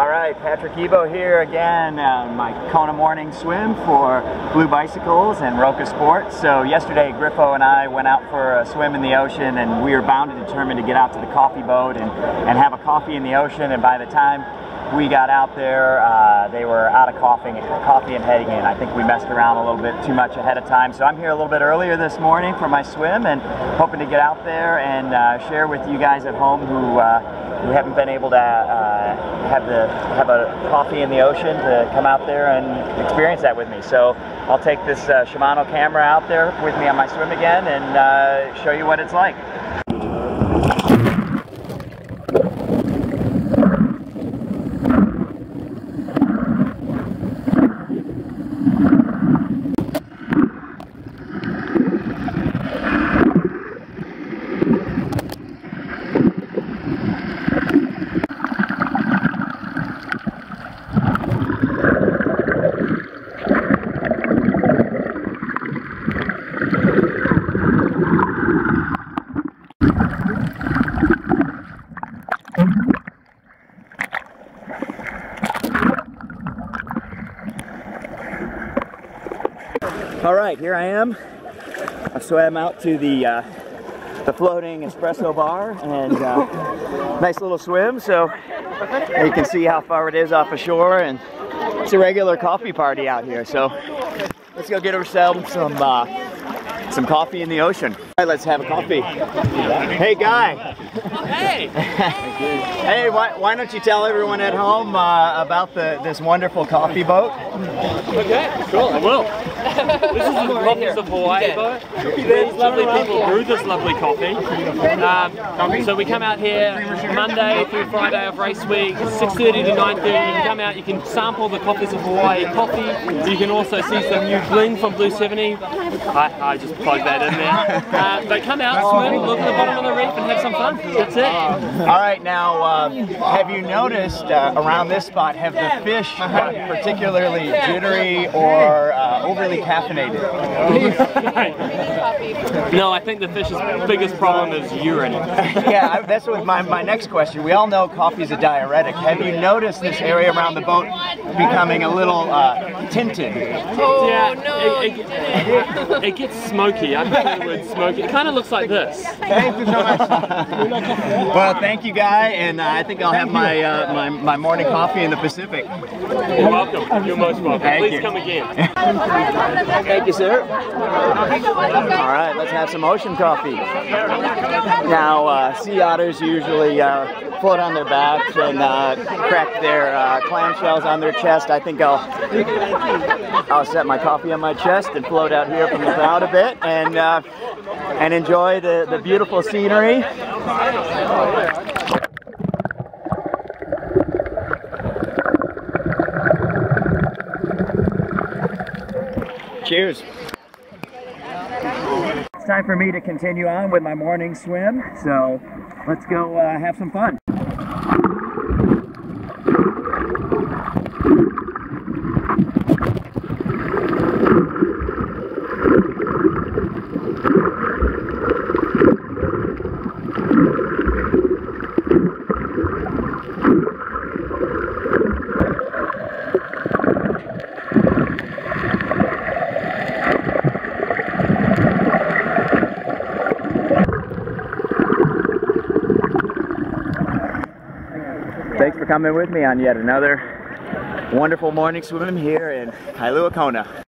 All right, Patrick Evoe here again, my Kona morning swim for Blue Bicycles and Roca Sports. So yesterday Griffo and I went out for a swim in the ocean, and we were bound and determined to get out to the coffee boat and have a coffee in the ocean. And by the time we got out there, they were out of coffee and heading in. I think we messed around a little bit too much ahead of time. So I'm here a little bit earlier this morning for my swim and hoping to get out there and share with you guys at home who haven't been able to have a coffee in the ocean to come out there and experience that with me. So I'll take this Shimano camera out there with me on my swim again and show you what it's like. All right, here I am. I swam out to the floating espresso bar, and nice little swim. So you can see how far it is off the shore, and it's a regular coffee party out here. So let's go get ourselves some coffee in the ocean. All right, let's have a coffee. Hey, Guy. Hey! Hey, why don't you tell everyone at home about this wonderful coffee boat? Okay, cool, I will. This is the Coffees of Hawaii boat. These lovely people brew this lovely coffee. So we come out here Monday through Friday of race week, 6:30 to 9:30. You can come out, you can sample the Coffees of Hawaii coffee. You can also see some new blend from Blue 70. I just plugged that in there. But come out, swim, look at the bottom of the reef and have some fun. That's it. All right, now have you noticed around this spot, have the fish gotten particularly jittery or overly caffeinated? No, I think the fish's biggest problem is urine. Yeah, that's what my next question. We all know coffee is a diuretic. Have you noticed this area around the boat becoming a little tinted? Oh, yeah, no. It gets smoky. I prefer the word smoky. It kind of looks like this. Thank you so much. Well, thank you, Guy, and I think I'll have my morning coffee in the Pacific. You're welcome. You're most welcome. Please come again. Thank you, sir. All right, let's have some ocean coffee. Now, sea otters usually float on their backs and crack their clamshells on their chest. I think I'll set my coffee on my chest and float out here from the crowd a bit and enjoy the beautiful scenery. Cheers. It's time for me to continue on with my morning swim, so let's go have some fun. Thanks for coming with me on yet another wonderful morning swim here in Kailua, Kona.